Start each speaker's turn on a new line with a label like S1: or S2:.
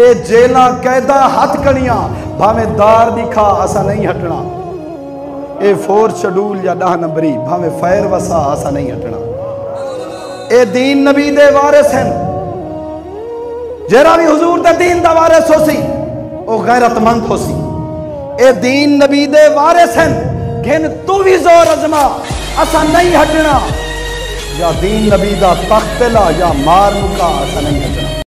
S1: ए जेला कैदा हथकड़ियां भावे दार दिखा असा नहीं हटना। ए 4 शेड्यूल या 10 नंबरी भावे फैर वसा असा नहीं हटना। ए दीन नबी दे वारिस हैं। जेरा भी हुजूर दे दीन दा वारिस होसी ओ गैरतमंद होसी। ए दीन नबी दे वारिस हैं। घिन तू भी जोर अजमा असा नहीं हटना। या दीन नबी दा तख्त ला या मार मुका असा नहीं हटना।